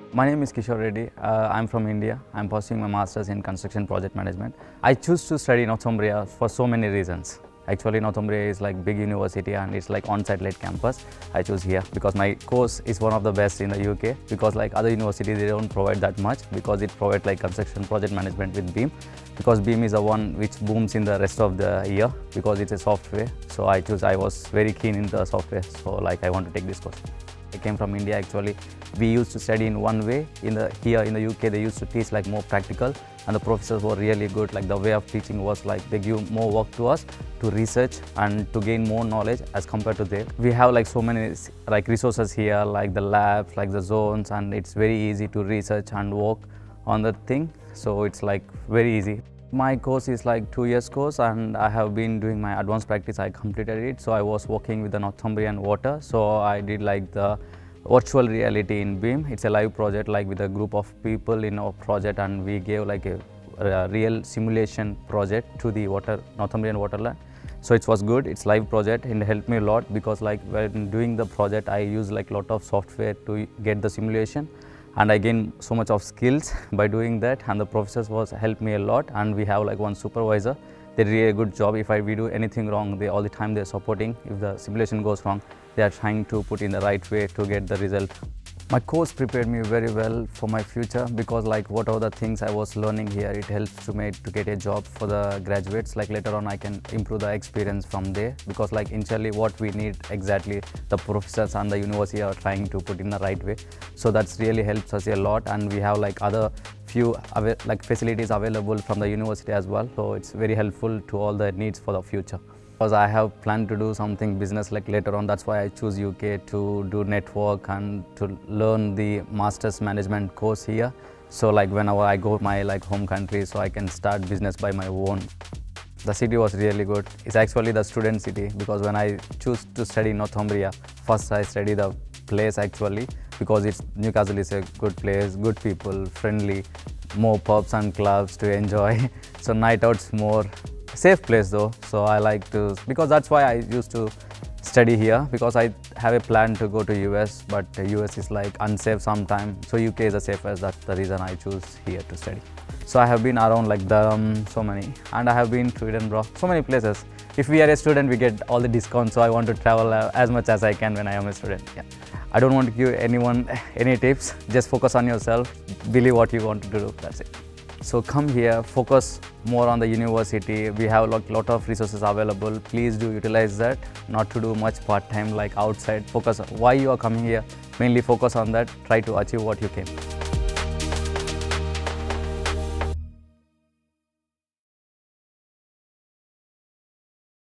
My name is Kishore Reddy. I'm from India. I'm pursuing my master's in construction project management. I choose to study Northumbria for so many reasons. Actually, Northumbria is like big university and it's like on-site led campus. I choose here because my course is one of the best in the UK, because like other universities they don't provide that much, because it provides like construction project management with BIM, because BIM is the one which booms in the rest of the year because it's a software. So I was very keen in the software, so like I want to take this course. I came from India. Actually, we used to study in one way. Here in the UK, they used to teach like more practical, and the professors were really good. Like the way of teaching was like they give more work to us to research and to gain more knowledge as compared to there. We have like so many like resources here, like the labs, like the zones, and it's very easy to research and work on the thing. So it's like very easy. My course is like 2 years course, and I have been doing my advanced practice. I completed it. So I was working with the Northumbrian water. So I did like the virtual reality in BIM. It's a live project like with a group of people in our project, and we gave like a real simulation project to the Northumbrian waterland. So it was good. It's live project and it helped me a lot, because like when doing the project I use like a lot of software to get the simulation. And I gained so much of skills by doing that, and the professors helped me a lot. And we have like one supervisor. They did a good job. If we do anything wrong, all the time they're supporting. If the simulation goes wrong, they are trying to put in the right way to get the result. My course prepared me very well for my future, because like whatever the things I was learning here, it helps to get a job for the graduates. Like later on I can improve the experience from there, because like initially what we need exactly the professors and the university are trying to put in the right way. So that's really helps us a lot, and we have like other few like facilities available from the university as well. So it's very helpful to all the needs for the future. Because I have planned to do something business like later on. That's why I choose UK to do network and to learn the master's management course here. So like whenever I go my like home country, so I can start business by my own. The city was really good. It's actually the student city, because when I choose to study Northumbria, first I study the place actually, because Newcastle is a good place, good people, friendly, more pubs and clubs to enjoy. So night out's more. Safe place though, so I like to, because that's why I used to study here, because I have a plan to go to US, but US is like unsafe sometimes. So UK is the safest. That's the reason I choose here to study. So I have been around like Durham, so many, and I have been to Edinburgh, so many places. If we are a student, we get all the discounts, so I want to travel as much as I can when I am a student. Yeah. I don't want to give anyone any tips. Just focus on yourself, believe what you want to do, that's it. So come here, focus more on the university. We have a lot of resources available. Please do utilize that, not to do much part-time like outside. Focus on why you are coming here. Mainly focus on that. Try to achieve what you can.